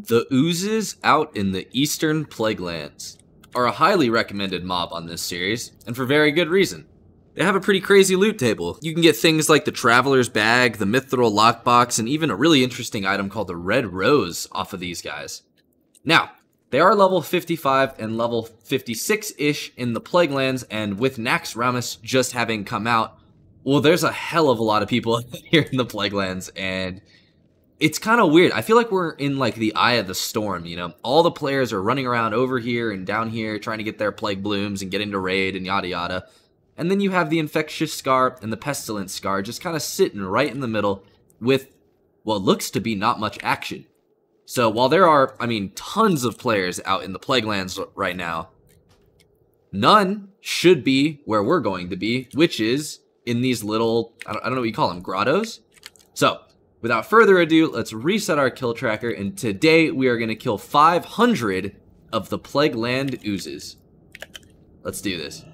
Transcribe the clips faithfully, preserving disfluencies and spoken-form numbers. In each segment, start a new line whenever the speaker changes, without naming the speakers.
The Oozes out in the Eastern Plaguelands are a highly recommended mob on this series, and for very good reason. They have a pretty crazy loot table. You can get things like the Traveler's Bag, the Mithril Lockbox, and even a really interesting item called the Red Rose off of these guys. Now, they are level fifty-five and level fifty-six-ish in the Plaguelands, and with Naxxramas just having come out, well, there's a hell of a lot of people here in the Plaguelands, and it's kind of weird. I feel like we're in like the eye of the storm, you know? All the players are running around over here and down here trying to get their Plague Blooms and get into raid and yada yada. And then you have the Infectious Scar and the Pestilent Scar just kind of sitting right in the middle with what looks to be not much action. So while there are, I mean, tons of players out in the Plaguelands right now, none should be where we're going to be, which is in these little, I don't, I don't know what you call them, grottos? So, without further ado, let's reset our kill tracker, and today we are going to kill five hundred of the Plagueland Oozes. Let's do this.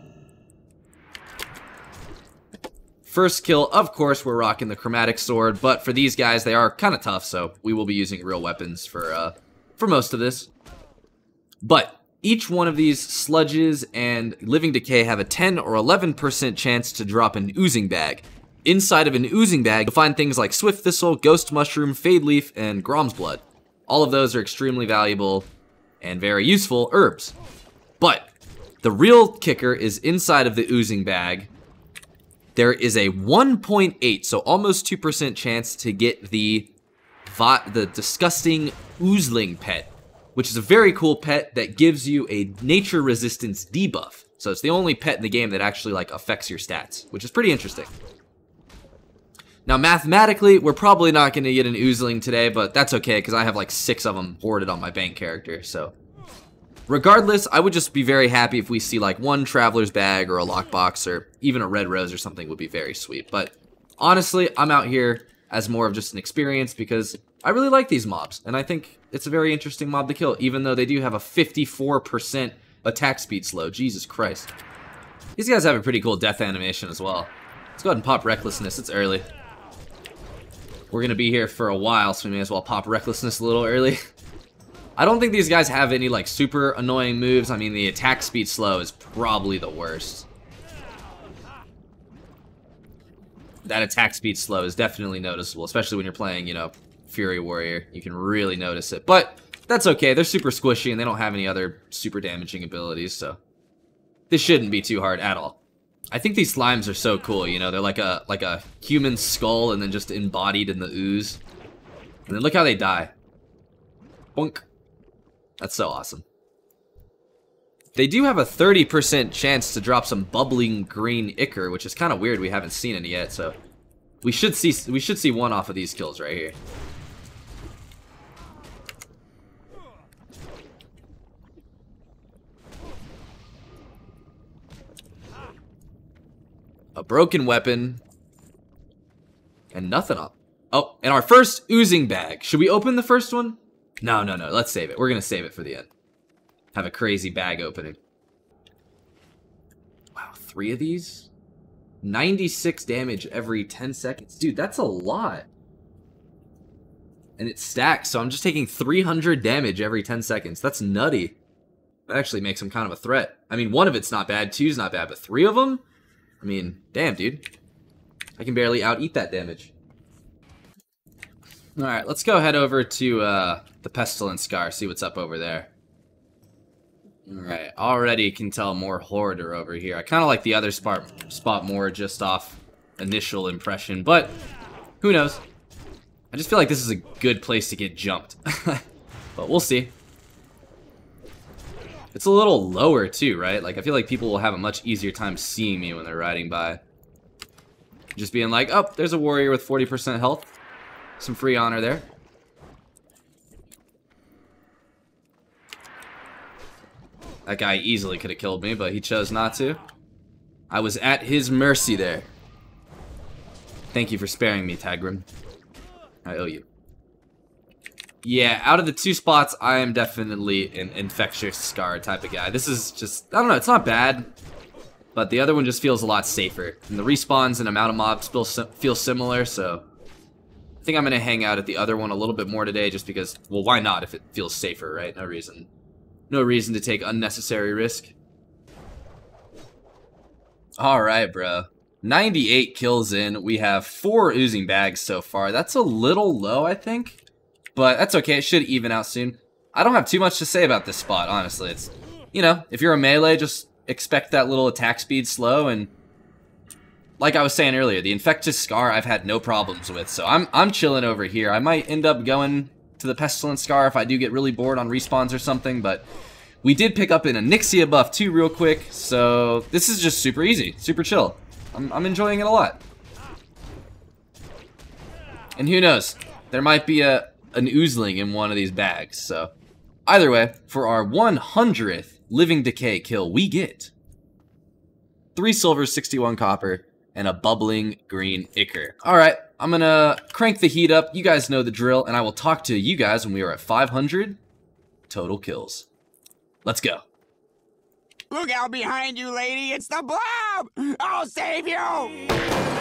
First kill, of course, we're rocking the Chromatic Sword, but for these guys, they are kind of tough, so we will be using real weapons for, uh, for most of this. But each one of these Sludges and Living Decay have a ten or eleven percent chance to drop an Oozing Bag. Inside of an Oozing Bag, you'll find things like Swift Thistle, Ghost Mushroom, Fade Leaf, and Grom's Blood. All of those are extremely valuable and very useful herbs. But the real kicker is inside of the Oozing Bag, there is a one point eight, so almost two percent chance to get the, the disgusting Oozling pet, which is a very cool pet that gives you a nature resistance debuff. So it's the only pet in the game that actually like affects your stats, which is pretty interesting. Now, mathematically, we're probably not going to get an Oozling today, but that's okay, because I have like six of them hoarded on my bank character, so. Regardless, I would just be very happy if we see like one Traveler's Bag or a Lockbox or even a Red Rose or something would be very sweet. But honestly, I'm out here as more of just an experience because I really like these mobs, and I think it's a very interesting mob to kill, even though they do have a fifty-four percent attack speed slow. Jesus Christ. These guys have a pretty cool death animation as well. Let's go ahead and pop Recklessness. It's early. We're going to be here for a while, so we may as well pop Recklessness a little early. I don't think these guys have any like super annoying moves. I mean, the attack speed slow is probably the worst. That attack speed slow is definitely noticeable, especially when you're playing, you know, Fury Warrior. You can really notice it, but that's okay. They're super squishy and they don't have any other super damaging abilities, so this shouldn't be too hard at all. I think these slimes are so cool, you know, they're like a like a human skull and then just embodied in the ooze. And then look how they die. Boink. That's so awesome. They do have a thirty percent chance to drop some bubbling green ichor, which is kind of weird. We haven't seen it yet, so we should see we should see one off of these kills right here. A broken weapon and nothing up. Oh, and our first Oozing Bag. Should we open the first one? No, no, no. Let's save it. We're going to save it for the end. Have a crazy bag opening. Wow, three of these? ninety-six damage every ten seconds. Dude, that's a lot. And it stacks, so I'm just taking three hundred damage every ten seconds. That's nutty. That actually makes him kind of a threat. I mean, one of it's not bad, two's not bad, but three of them? I mean, damn, dude. I can barely out-eat that damage. Alright, let's go head over to uh, the Pestilent Scar, see what's up over there. Alright, already can tell more Hoarder over here. I kind of like the other spot, spot more just off initial impression, but who knows? I just feel like this is a good place to get jumped. But we'll see. It's a little lower too, right? Like, I feel like people will have a much easier time seeing me when they're riding by. Just being like, oh, there's a warrior with forty percent health. Some free honor there. That guy easily could have killed me, but he chose not to. I was at his mercy there. Thank you for sparing me, Tagrim. I owe you. Yeah, out of the two spots, I am definitely an Infectious Scar type of guy. This is just, I don't know, it's not bad, but the other one just feels a lot safer. And the respawns and amount of mobs feel, feel similar, so I think I'm going to hang out at the other one a little bit more today just because, well, why not if it feels safer, right? No reason. No reason to take unnecessary risk. Alright, bro. ninety-eight kills in. We have four oozing bags so far. That's a little low, I think. But that's okay. It should even out soon. I don't have too much to say about this spot, honestly. It's, you know, if you're a melee, just expect that little attack speed slow. And like I was saying earlier, the Infectious Scar I've had no problems with. So I'm, I'm chilling over here. I might end up going to the Pestilent Scar if I do get really bored on respawns or something. But we did pick up an Onyxia buff too real quick. So this is just super easy. Super chill. I'm, I'm enjoying it a lot. And who knows? There might be a an oozling in one of these bags. So either way, for our one hundredth Living Decay kill, we get three silver, sixty-one copper, and a bubbling green ichor. Alright, I'm gonna crank the heat up. You guys know the drill, and I will talk to you guys when we are at five hundred total kills. Let's go.
Look out behind you, lady! It's the blob! I'll save you!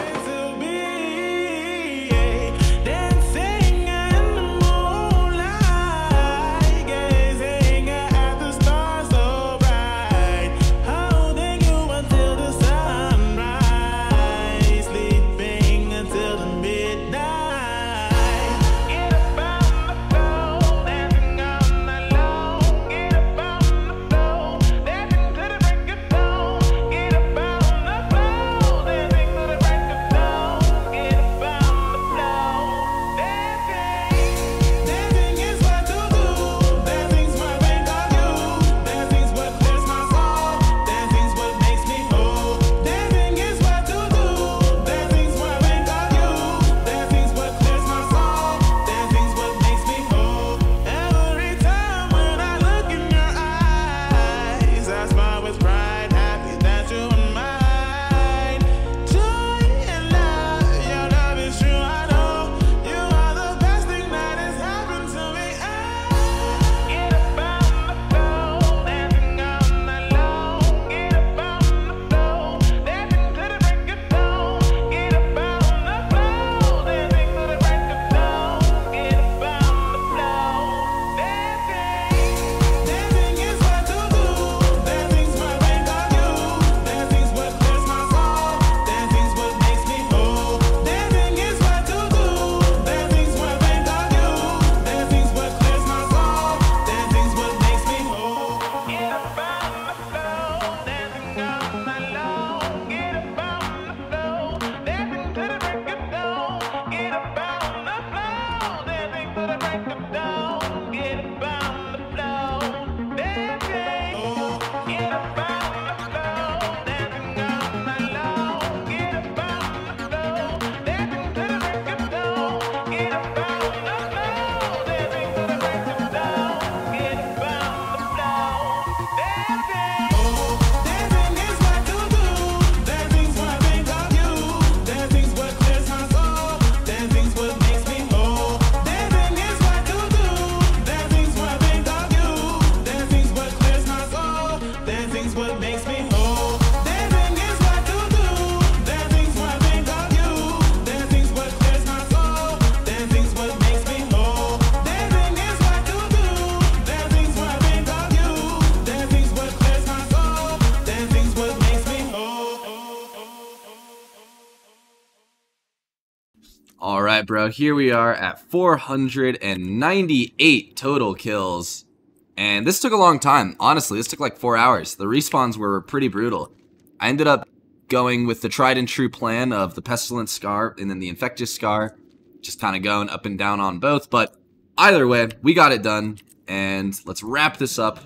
Alright, bro, here we are at four hundred ninety-eight total kills. And this took a long time. Honestly, this took like four hours. The respawns were pretty brutal. I ended up going with the tried and true plan of the Pestilent Scar and then the Infectious Scar. Just kind of going up and down on both. But either way, we got it done. And let's wrap this up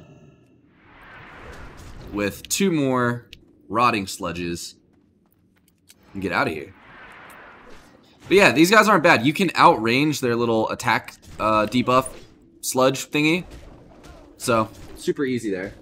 with two more rotting sludges and get out of here. But yeah, these guys aren't bad. You can outrange their little attack uh, debuff sludge thingy. So, super easy there.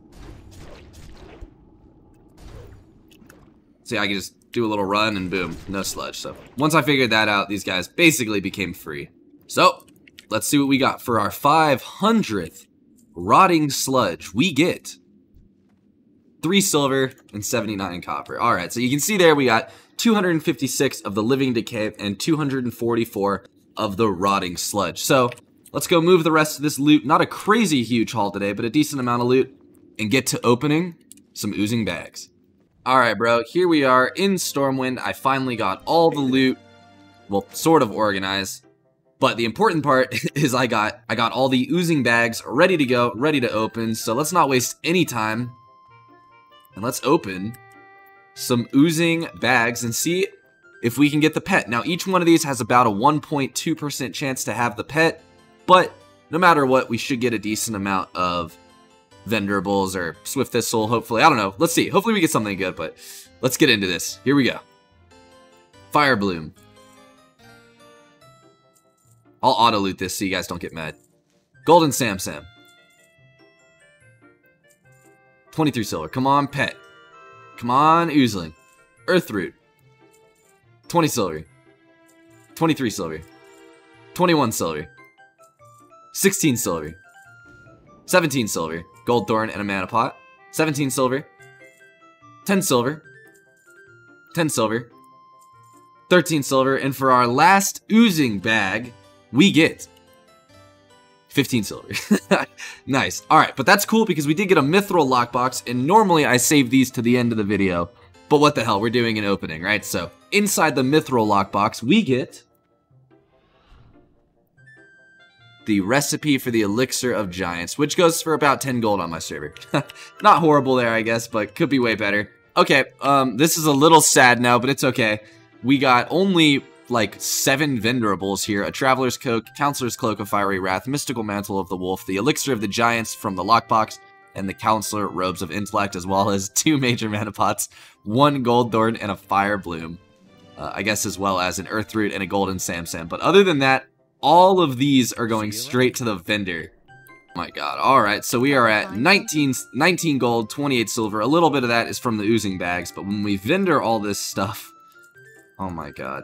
See, I can just do a little run and boom, no sludge. So, once I figured that out, these guys basically became free. So, let's see what we got for our five hundredth rotting sludge. We get three silver and seventy-nine copper. Alright, so you can see there we got two hundred fifty-six of the Living Decay and two hundred forty-four of the rotting sludge. So let's go move the rest of this loot. Not a crazy huge haul today, but a decent amount of loot. And get to opening some oozing bags. Alright, bro. Here we are in Stormwind. I finally got all the loot. Well, sort of organized. But the important part is I got I got all the oozing bags ready to go, ready to open. So let's not waste any time. And let's open some oozing bags and see if we can get the pet. Now, each one of these has about a one point two percent chance to have the pet. But no matter what, we should get a decent amount of Venerables or Swift Thistle, hopefully. I don't know. Let's see. Hopefully we get something good, but let's get into this. Here we go. Fire Bloom. I'll auto-loot this so you guys don't get mad. Golden Sam Sam. twenty-three silver. Come on, pet. Come on, Oozling. Earthroot. twenty silver. twenty-three silver. twenty-one silver. sixteen silver. seventeen silver. Gold Thorn and a mana pot. seventeen silver. ten silver. ten silver. thirteen silver. And for our last oozing bag, we get fifteen silver. Nice. Alright, but that's cool because we did get a Mithril lockbox, and normally I save these to the end of the video. But what the hell, we're doing an opening, right? So, inside the Mithril lockbox, we get the recipe for the Elixir of Giants, which goes for about ten gold on my server. Not horrible there, I guess, but could be way better. Okay, um, this is a little sad now, but it's okay. We got only like seven Venerables here: a Traveler's Cloak, Counselor's Cloak of Fiery Wrath, Mystical Mantle of the Wolf, the Elixir of the Giants from the lockbox, and the Counselor Robes of Intellect, as well as two major mana pots, one Gold Thorn, and a Fire Bloom. Uh, I guess as well as an Earthroot and a Golden Sam Sam. But other than that, all of these are going straight to the vendor. Oh my god. Alright, so we are at nineteen, nineteen gold, twenty-eight silver. A little bit of that is from the oozing bags, but when we vendor all this stuff... Oh my god.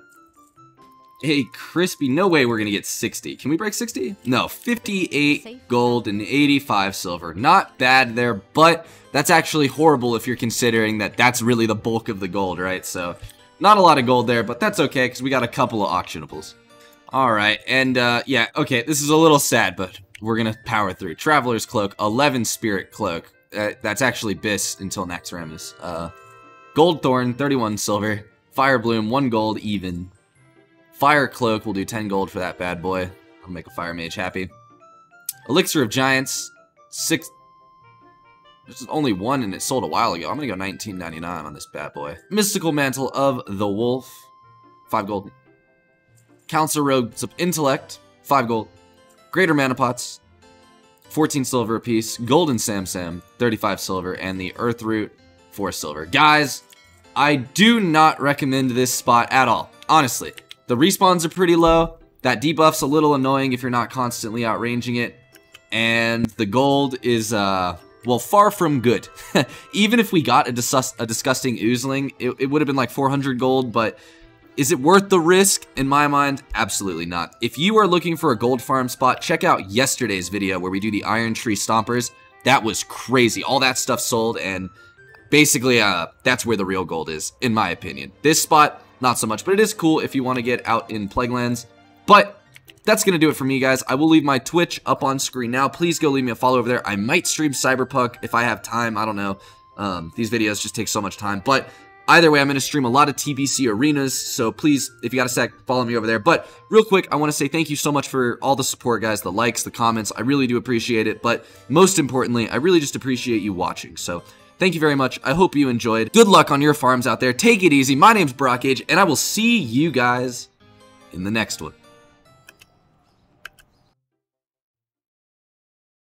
Hey, crispy, no way we're gonna get sixty. Can we break sixty? No, fifty-eight gold and eighty-five silver. Not bad there, but that's actually horrible if you're considering that that's really the bulk of the gold, right? So, not a lot of gold there, but that's okay, because we got a couple of auctionables. Alright, and uh, yeah, okay, this is a little sad, but we're gonna power through. Traveler's Cloak, eleven Spirit Cloak. Uh, that's actually Biss until Naxxramas. Uh, Gold Thorn, thirty-one silver. Fire Bloom, one gold even. Fire Cloak, we'll do ten gold for that bad boy. I'll make a Fire Mage happy. Elixir of Giants, six... There's only one and it sold a while ago. I'm gonna go nineteen ninety-nine on this bad boy. Mystical Mantle of the Wolf, five gold. Counselor Robes of Intellect, five gold. Greater Mana Pots, fourteen silver apiece. Golden Sam Sam, thirty-five silver. And the Earthroot, four silver. Guys, I do not recommend this spot at all. Honestly, the respawns are pretty low. That debuff's a little annoying if you're not constantly outranging it. And the gold is, uh, well, far from good. Even if we got a, dis a disgusting Oozling, it, it would have been like four hundred gold, but is it worth the risk? In my mind, absolutely not. If you are looking for a gold farm spot, check out yesterday's video where we do the Iron Tree Stompers. That was crazy. All that stuff sold, and basically, uh, that's where the real gold is, in my opinion. This spot, not so much, but it is cool if you want to get out in Plaguelands. But that's going to do it for me, guys. I will leave my Twitch up on screen now. Please go leave me a follow over there. I might stream Cyberpunk if I have time. I don't know. Um, these videos just take so much time. But either way, I'm going to stream a lot of T B C arenas, so please, if you got a sec, follow me over there. But real quick, I want to say thank you so much for all the support, guys, the likes, the comments. I really do appreciate it. But most importantly, I really just appreciate you watching. So thank you very much. I hope you enjoyed. Good luck on your farms out there. Take it easy. My name's Brockage, and I will see you guys in the next one.